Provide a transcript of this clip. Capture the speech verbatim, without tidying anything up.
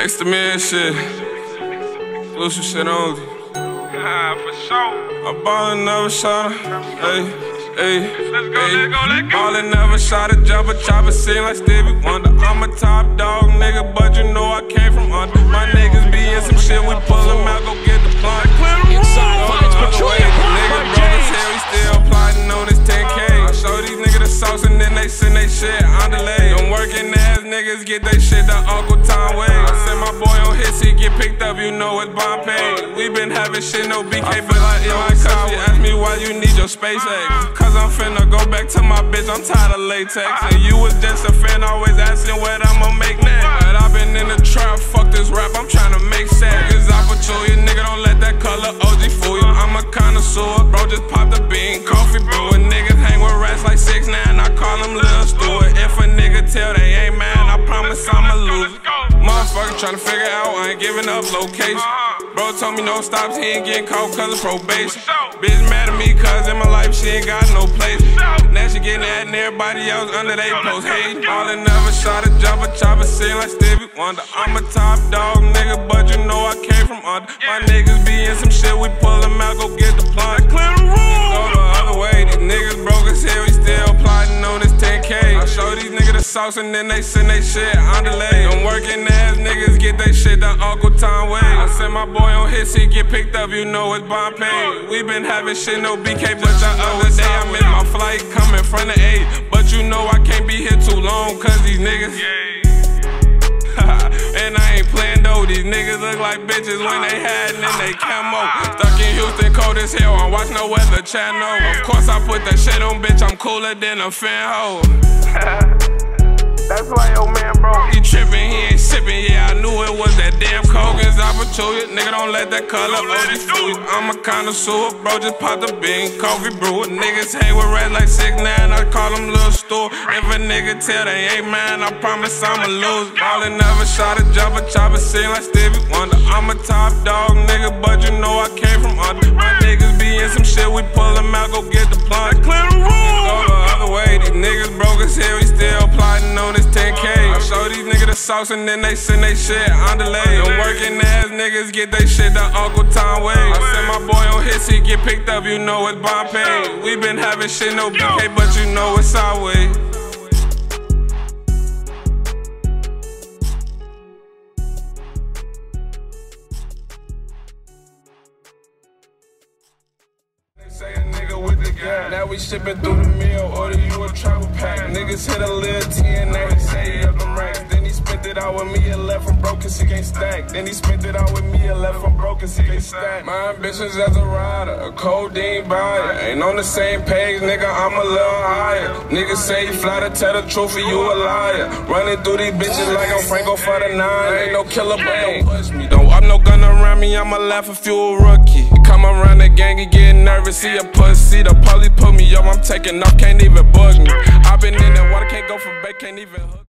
Gangsta man shit. Exclusive shit only. Yeah, for sure. I ballin' never shot her. Hey, hey, Let's go, hey. let's go, let's go. Ballin' never shot a jumper, chopper, sing like Stevie Wonder. I'm a top dog nigga, but you know I came from under. My niggas be in some shit, we pull them out, go get the plunge. Inside fights between Nigga broke as hell, he still plotting on his ten K. I show these niggas the sauce and then they send they shit on delay. Them working ass niggas get they shit the Uncle Tom way. I send my boy on hits, he get picked up, you know it's bond paid. We been having shit, no B K, but like Eli Cause she asked me why you need your SpaceX. Cause I'm finna go back to my bitch, I'm tired of latex. And you was just a fan, always asking what I'ma make next. But I been in the trap, fuck this rap, I'm tryna make sex. It's opportunity, nigga, don't let that color O G fool you. I'm a connoisseur, bro, just pop the bean, coffee brewer. Niggas hang with rats like six nine, I call them Lil Stewart. If a nigga tell they ain't mad, I promise I'ma lose. Motherfucker tryna figure out, I ain't giving up location. Bro told me no stops, he ain't getting caught cause of probation. Bitch mad at me cause in my life she ain't got no place. Now she getting at and everybody else under they post hate. Ballin' never shot a jumper, chopper, sing like Stevie Wonder. I'm a top dog nigga, but you know I came from under. My niggas be in some shit, we pull them out, go get the plunge. Clear the room. Go the other way, these niggas broke as hell, he still plotting on his ten K. I show these niggas the sauce and then they send they shit on delay. Them working ass niggas get they shit the Uncle Tom way. I send my boy on hits, he get picked up, you know it's bond paid. We been having shit, no B K, but the other day I missed my flight coming from the eight. But you know I can't be here too long, cause these niggas. And I ain't playing though, these niggas look like bitches when they had and then they camo. Stuck in Houston, cold as hell, I watch no weather channel. Of course I put that shit on, bitch, I'm cooler than a fan hoe. That's why your man broke. He trippin', he ain't sippin', yeah, I knew it was that damn coke. It's opportunity, nigga, don't let that color O G fool you. I'm a connoisseur, bro, just pop the bean, coffee brewer. Niggas hang with rats like six nine, I call them Lil Store. If a nigga tell they ain't mine, I promise I'ma lose. Ballin' never shot a jumper, chopper, sing like Stevie Wonder. I'm a top dog nigga, but you know I came from under. My niggas be in some shit, we pull them out, go get the plunge. Clear the room. Go the other way, these niggas broke as hell, he still plotting on his ten K. I show these niggas the sauce and then they send they shit on delay. Them working ass niggas get they shit the Uncle Tom way. I send my boy on hits, he get picked up, you know it's bond paid. We been having shit, no B K, but you know it's our way. Say a nigga with the gas. Now we shipping through the mail, order you a travel pack. Niggas hit a little T N A, say he up them racks. Then he spent it out with me and left from broke cause he can't stack. Then he spent it out with me and left from broke cause he can't stack. My ambitions as a rider, a codeine buyer. Ain't on the same page, nigga, I'm a little higher. Niggas say you fly to tell the truth, you a liar. Running through these bitches like I'm Franco for the nine. Ain't no killer, but don't push me. Don't up no gun around me, I'ma laugh if you a rookie. Come around the gang and get nervous, see a pussy. The police put me up, I'm taking off, can't even bug me. I been in that water, can't go for bait, can't even hook.